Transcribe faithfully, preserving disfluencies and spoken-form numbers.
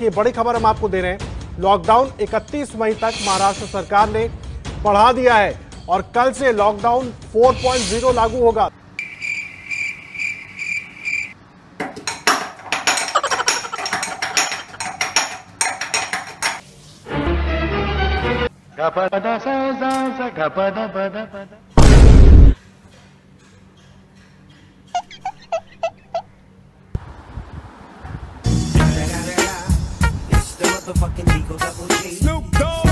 ये बड़ी खबर हम आपको दे रहे हैं। लॉकडाउन इकतीस मई तक महाराष्ट्र सरकार ने बढ़ा दिया है और कल से लॉकडाउन चार पॉइंट ज़ीरो लागू होगा। Snoop Dogg.